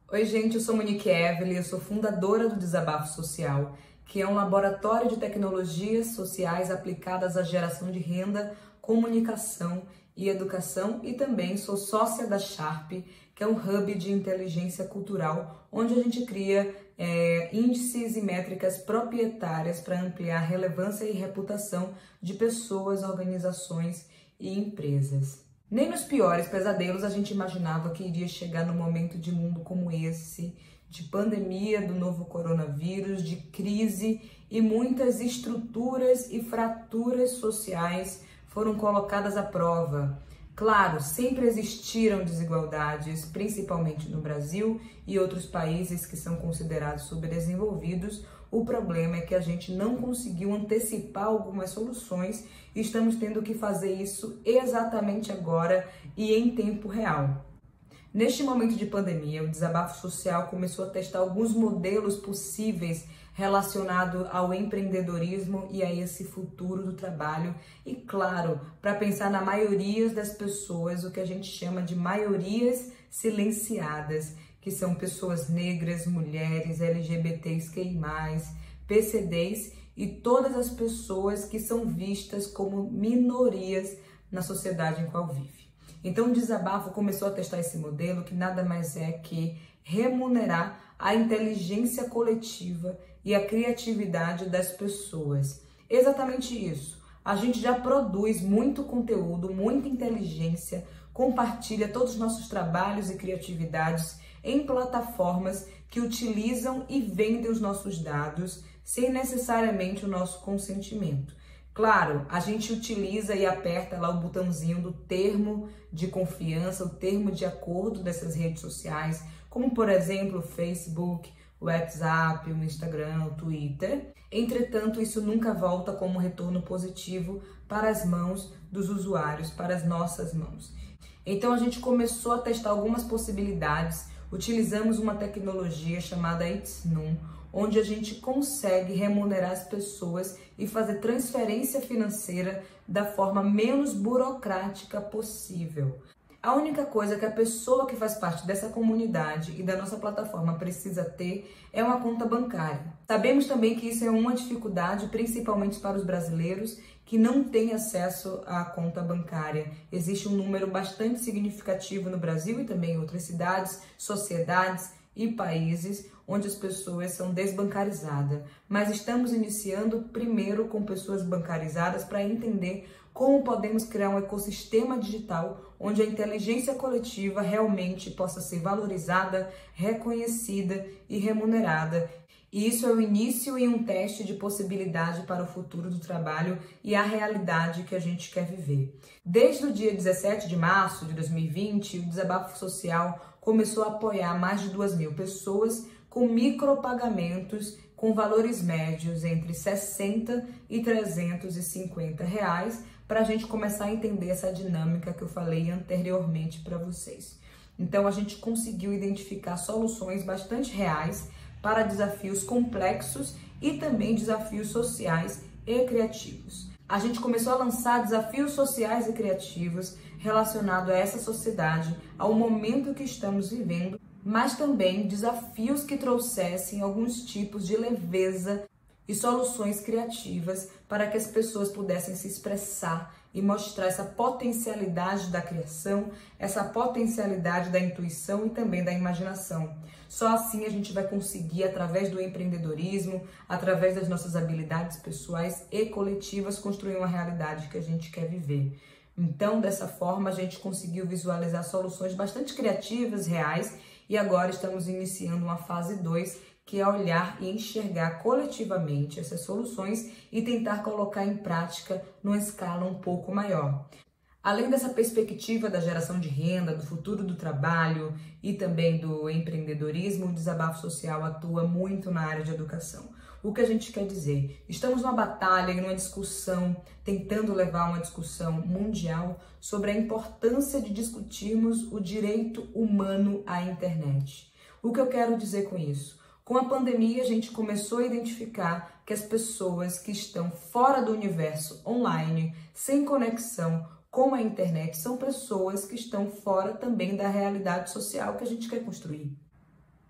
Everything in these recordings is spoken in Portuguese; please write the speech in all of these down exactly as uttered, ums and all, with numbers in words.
Oi gente, eu sou Monique Evelyn, eu sou fundadora do Desabafo Social, que é um laboratório de tecnologias sociais aplicadas à geração de renda, comunicação e educação, e também sou sócia da Sharp, que é um hub de inteligência cultural, onde a gente cria é, índices e métricas proprietárias para ampliar a relevância e reputação de pessoas, organizações e empresas. Nem nos piores pesadelos a gente imaginava que iria chegar num momento de mundo como esse, de pandemia do novo coronavírus, de crise, e muitas estruturas e fraturas sociais foram colocadas à prova. Claro, sempre existiram desigualdades, principalmente no Brasil e outros países que são considerados subdesenvolvidos. O problema é que a gente não conseguiu antecipar algumas soluções e estamos tendo que fazer isso exatamente agora e em tempo real. Neste momento de pandemia, o Desabafo Social começou a testar alguns modelos possíveis relacionados ao empreendedorismo e a esse futuro do trabalho. E claro, para pensar na maioria das pessoas, o que a gente chama de maiorias silenciadas, que são pessoas negras, mulheres, L G B T Q I mais, P C Ds e todas as pessoas que são vistas como minorias na sociedade em qual vive. Então o Desabafo começou a testar esse modelo, que nada mais é que remunerar a inteligência coletiva e a criatividade das pessoas. Exatamente isso. A gente já produz muito conteúdo, muita inteligência, compartilha todos os nossos trabalhos e criatividades em plataformas que utilizam e vendem os nossos dados sem necessariamente o nosso consentimento. Claro, a gente utiliza e aperta lá o botãozinho do termo de confiança, o termo de acordo dessas redes sociais, como por exemplo o Facebook, o WhatsApp, o Instagram, o Twitter. Entretanto, isso nunca volta como retorno positivo para as mãos dos usuários, para as nossas mãos. Então a gente começou a testar algumas possibilidades. Utilizamos uma tecnologia chamada It's Num, onde a gente consegue remunerar as pessoas e fazer transferência financeira da forma menos burocrática possível. A única coisa que a pessoa que faz parte dessa comunidade e da nossa plataforma precisa ter é uma conta bancária. Sabemos também que isso é uma dificuldade, principalmente para os brasileiros que não têm acesso à conta bancária. Existe um número bastante significativo no Brasil e também em outras cidades, sociedades e países onde as pessoas são desbancarizadas. Mas estamos iniciando primeiro com pessoas bancarizadas para entender como podemos criar um ecossistema digital onde a inteligência coletiva realmente possa ser valorizada, reconhecida e remunerada. E isso é o início e um teste de possibilidade para o futuro do trabalho e a realidade que a gente quer viver. Desde o dia dezessete de março de dois mil e vinte, o Desabafo Social começou a apoiar mais de duas mil pessoas com micropagamentos com valores médios entre sessenta e trezentos e cinquenta reais, para a gente começar a entender essa dinâmica que eu falei anteriormente para vocês. Então a gente conseguiu identificar soluções bastante reais para desafios complexos e também desafios sociais e criativos. A gente começou a lançar desafios sociais e criativos relacionados a essa sociedade, ao momento que estamos vivendo, mas também desafios que trouxessem alguns tipos de leveza e soluções criativas para que as pessoas pudessem se expressar e mostrar essa potencialidade da criação, essa potencialidade da intuição e também da imaginação. Só assim a gente vai conseguir, através do empreendedorismo, através das nossas habilidades pessoais e coletivas, construir uma realidade que a gente quer viver. Então, dessa forma, a gente conseguiu visualizar soluções bastante criativas, reais, e agora estamos iniciando uma fase dois, que é olhar e enxergar coletivamente essas soluções e tentar colocar em prática numa escala um pouco maior. Além dessa perspectiva da geração de renda, do futuro do trabalho e também do empreendedorismo, o Desabafo Social atua muito na área de educação. O que a gente quer dizer? Estamos numa batalha e numa discussão, tentando levar uma discussão mundial sobre a importância de discutirmos o direito humano à internet. O que eu quero dizer com isso? Com a pandemia, a gente começou a identificar que as pessoas que estão fora do universo online, sem conexão com a internet, são pessoas que estão fora também da realidade social que a gente quer construir.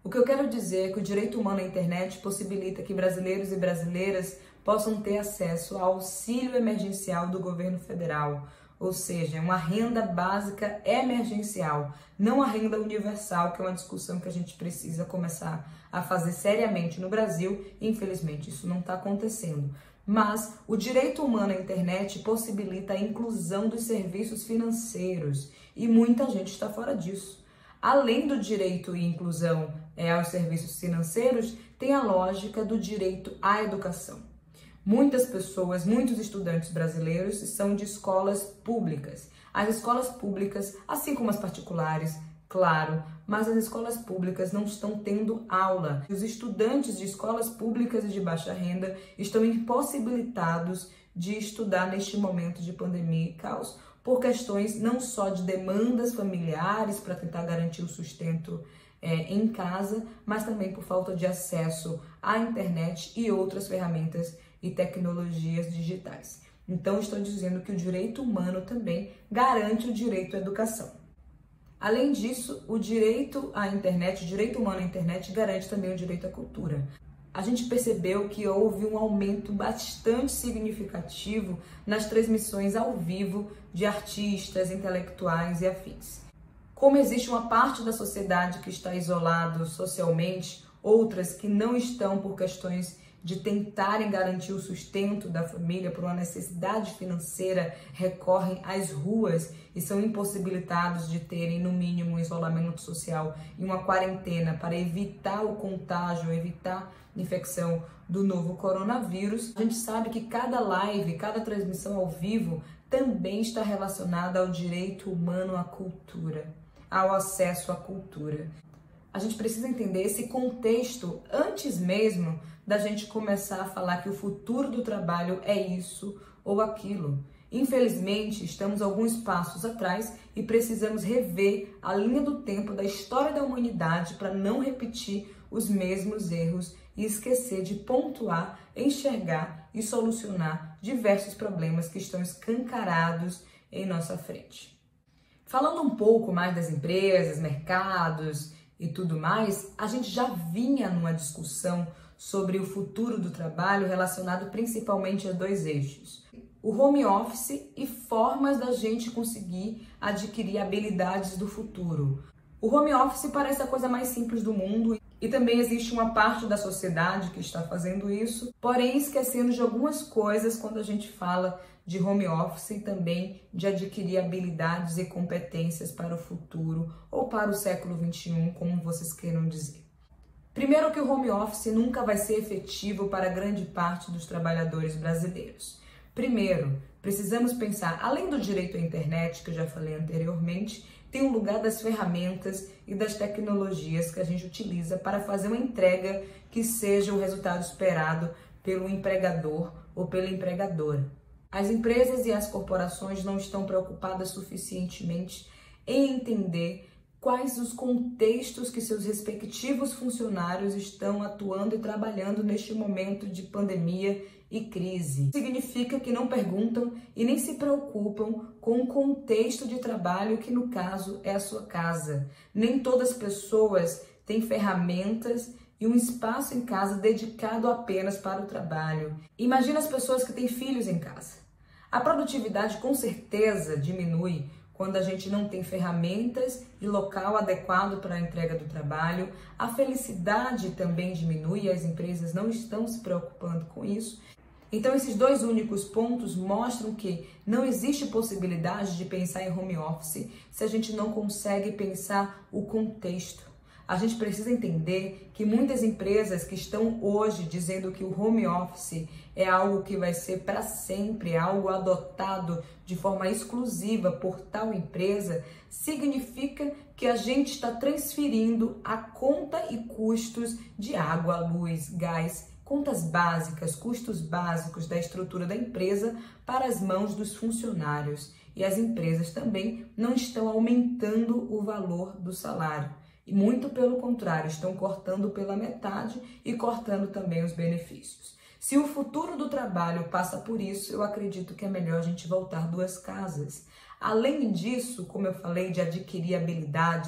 O que eu quero dizer é que o direito humano à internet possibilita que brasileiros e brasileiras possam ter acesso ao auxílio emergencial do governo federal, ou seja, uma renda básica emergencial, não a renda universal, que é uma discussão que a gente precisa começar a fazer seriamente no Brasil. Infelizmente, isso não está acontecendo. Mas o direito humano à internet possibilita a inclusão dos serviços financeiros e muita gente está fora disso. Além do direito e inclusão é, aos serviços financeiros, tem a lógica do direito à educação. Muitas pessoas, muitos estudantes brasileiros são de escolas públicas. As escolas públicas, assim como as particulares, claro, mas as escolas públicas não estão tendo aula. Os estudantes de escolas públicas e de baixa renda estão impossibilitados de estudar neste momento de pandemia e caos, por questões não só de demandas familiares para tentar garantir o sustento é, em casa, mas também por falta de acesso à internet e outras ferramentas e tecnologias digitais. Então, estou dizendo que o direito humano também garante o direito à educação. Além disso, o direito à internet, o direito humano à internet garante também o direito à cultura. A gente percebeu que houve um aumento bastante significativo nas transmissões ao vivo de artistas, intelectuais e afins. Como existe uma parte da sociedade que está isolada socialmente, outras que não estão por questões de tentarem garantir o sustento da família por uma necessidade financeira, recorrem às ruas e são impossibilitados de terem, no mínimo, um isolamento social e uma quarentena para evitar o contágio, evitar a infecção do novo coronavírus. A gente sabe que cada live, cada transmissão ao vivo também está relacionada ao direito humano à cultura, ao acesso à cultura. A gente precisa entender esse contexto antes mesmo da gente começar a falar que o futuro do trabalho é isso ou aquilo. Infelizmente, estamos alguns passos atrás e precisamos rever a linha do tempo da história da humanidade para não repetir os mesmos erros e esquecer de pontuar, enxergar e solucionar diversos problemas que estão escancarados em nossa frente. Falando um pouco mais das empresas, mercados e tudo mais, a gente já vinha numa discussão sobre o futuro do trabalho relacionado principalmente a dois eixos: o home office e formas da gente conseguir adquirir habilidades do futuro. O home office parece a coisa mais simples do mundo e também existe uma parte da sociedade que está fazendo isso, porém esquecendo de algumas coisas quando a gente fala de home office e também de adquirir habilidades e competências para o futuro ou para o século vinte e um, como vocês queiram dizer. Primeiro, que o home office nunca vai ser efetivo para grande parte dos trabalhadores brasileiros. Primeiro, precisamos pensar, além do direito à internet, que eu já falei anteriormente, tem um lugar das ferramentas e das tecnologias que a gente utiliza para fazer uma entrega que seja o resultado esperado pelo empregador ou pela empregadora. As empresas e as corporações não estão preocupadas suficientemente em entender quais os contextos que seus respectivos funcionários estão atuando e trabalhando neste momento de pandemia e crise. Significa que não perguntam e nem se preocupam com o contexto de trabalho, que no caso é a sua casa. Nem todas as pessoas têm ferramentas e um espaço em casa dedicado apenas para o trabalho. Imagina as pessoas que têm filhos em casa. A produtividade com certeza diminui quando a gente não tem ferramentas e local adequado para a entrega do trabalho. A felicidade também diminui e as empresas não estão se preocupando com isso. Então, esses dois únicos pontos mostram que não existe possibilidade de pensar em home office se a gente não consegue pensar o contexto. A gente precisa entender que muitas empresas que estão hoje dizendo que o home office é algo que vai ser para sempre, é algo adotado de forma exclusiva por tal empresa, significa que a gente está transferindo a conta e custos de água, luz, gás, contas básicas, custos básicos da estrutura da empresa para as mãos dos funcionários. E as empresas também não estão aumentando o valor do salário. E muito pelo contrário, estão cortando pela metade e cortando também os benefícios. Se o futuro do trabalho passa por isso, eu acredito que é melhor a gente voltar duas casas. Além disso, como eu falei, de adquirir habilidades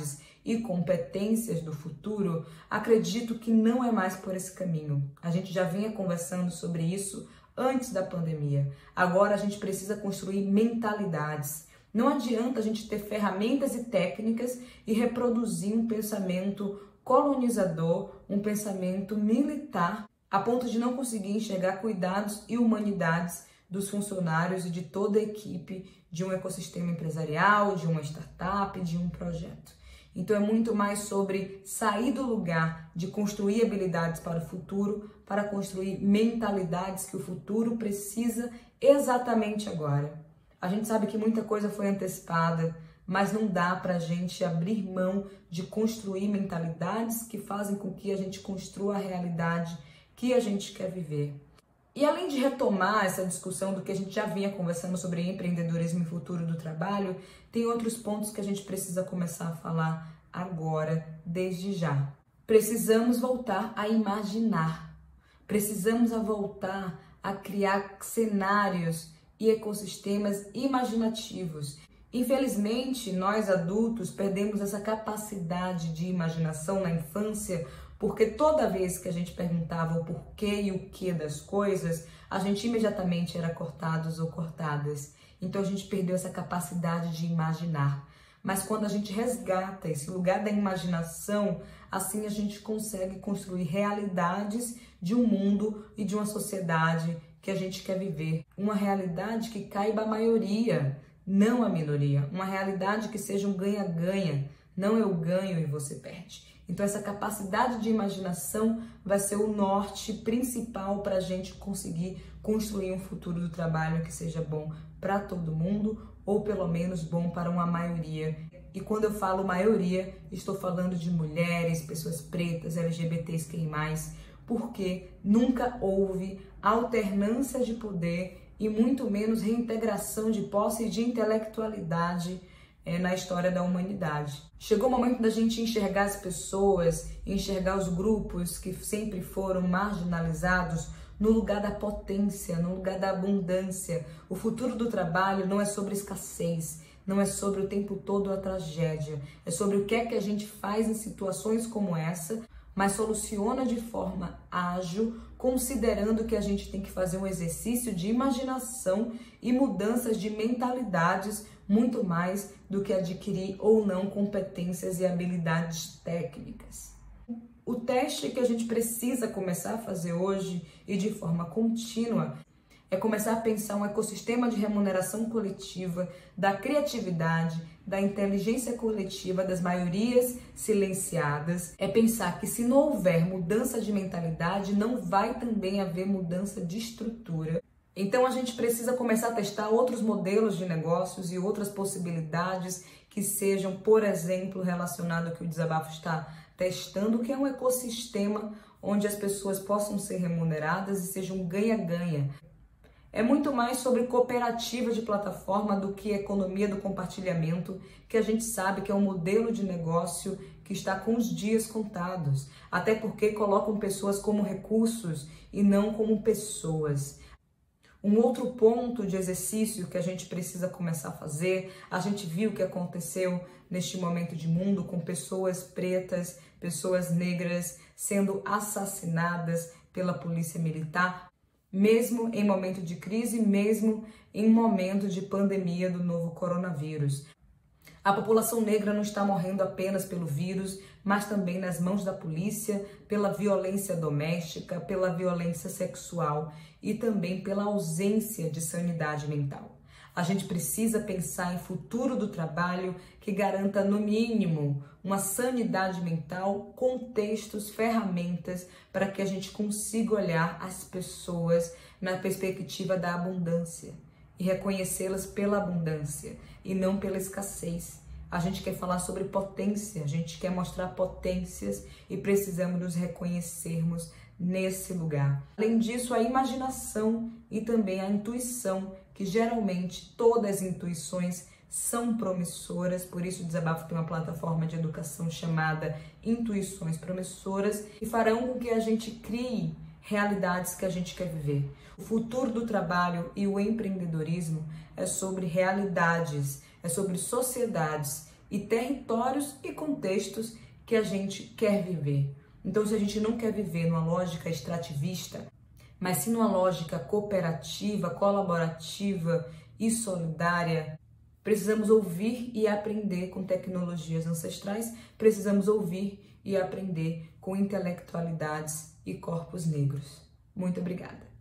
e competências do futuro, acredito que não é mais por esse caminho. A gente já vinha conversando sobre isso antes da pandemia. Agora a gente precisa construir mentalidades. Não adianta a gente ter ferramentas e técnicas e reproduzir um pensamento colonizador, um pensamento militar, a ponto de não conseguir enxergar cuidados e humanidades dos funcionários e de toda a equipe de um ecossistema empresarial, de uma startup, de um projeto. Então é muito mais sobre sair do lugar de construir habilidades para o futuro, para construir mentalidades que o futuro precisa exatamente agora. A gente sabe que muita coisa foi antecipada, mas não dá para a gente abrir mão de construir mentalidades que fazem com que a gente construa a realidade que a gente quer viver. E além de retomar essa discussão do que a gente já vinha conversando sobre empreendedorismo e futuro do trabalho, tem outros pontos que a gente precisa começar a falar agora, desde já. Precisamos voltar a imaginar. Precisamos a voltar a criar cenários e ecossistemas imaginativos. Infelizmente, nós adultos perdemos essa capacidade de imaginação na infância, porque toda vez que a gente perguntava o porquê e o que das coisas, a gente imediatamente era cortados ou cortadas. Então a gente perdeu essa capacidade de imaginar. Mas quando a gente resgata esse lugar da imaginação, assim a gente consegue construir realidades de um mundo e de uma sociedade que a gente quer viver. Uma realidade que caiba a maioria, não a minoria. Uma realidade que seja um ganha-ganha, não eu ganho e você perde. Então essa capacidade de imaginação vai ser o norte principal para a gente conseguir construir um futuro do trabalho que seja bom para todo mundo, ou pelo menos bom para uma maioria. E quando eu falo maioria, estou falando de mulheres, pessoas pretas, L G B T Q I mais, porque nunca houve alternância de poder e muito menos reintegração de posse e de intelectualidade é, na história da humanidade. Chegou o momento da gente enxergar as pessoas, enxergar os grupos que sempre foram marginalizados no lugar da potência, no lugar da abundância. O futuro do trabalho não é sobre escassez, não é sobre o tempo todo a tragédia, é sobre o que é que a gente faz em situações como essa, mas soluciona de forma ágil, considerando que a gente tem que fazer um exercício de imaginação e mudanças de mentalidades muito mais do que adquirir ou não competências e habilidades técnicas. O teste que a gente precisa começar a fazer hoje e de forma contínua é começar a pensar um ecossistema de remuneração coletiva, da criatividade, da inteligência coletiva, das maiorias silenciadas. É pensar que se não houver mudança de mentalidade, não vai também haver mudança de estrutura. Então a gente precisa começar a testar outros modelos de negócios e outras possibilidades que sejam, por exemplo, relacionado ao que o Desabafo está testando, que é um ecossistema onde as pessoas possam ser remuneradas e seja um ganha-ganha. É muito mais sobre cooperativa de plataforma do que economia do compartilhamento, que a gente sabe que é um modelo de negócio que está com os dias contados, até porque colocam pessoas como recursos e não como pessoas. Um outro ponto de exercício que a gente precisa começar a fazer, a gente viu o que aconteceu neste momento de mundo com pessoas pretas, pessoas negras sendo assassinadas pela polícia militar, mesmo em momento de crise, mesmo em momento de pandemia do novo coronavírus. A população negra não está morrendo apenas pelo vírus, mas também nas mãos da polícia, pela violência doméstica, pela violência sexual e também pela ausência de sanidade mental. A gente precisa pensar em futuro do trabalho que garanta, no mínimo, uma sanidade mental, contextos, ferramentas para que a gente consiga olhar as pessoas na perspectiva da abundância e reconhecê-las pela abundância e não pela escassez. A gente quer falar sobre potência, a gente quer mostrar potências e precisamos nos reconhecermos nesse lugar. Além disso, a imaginação e também a intuição, que geralmente todas as intuições são promissoras, por isso o Desabafo tem uma plataforma de educação chamada Intuições Promissoras, e farão com que a gente crie realidades que a gente quer viver. O futuro do trabalho e o empreendedorismo é sobre realidades, é sobre sociedades e territórios e contextos que a gente quer viver. Então, se a gente não quer viver numa lógica extrativista, mas sim numa lógica cooperativa, colaborativa e solidária, precisamos ouvir e aprender com tecnologias ancestrais, precisamos ouvir e aprender com intelectualidades e corpos negros. Muito obrigada.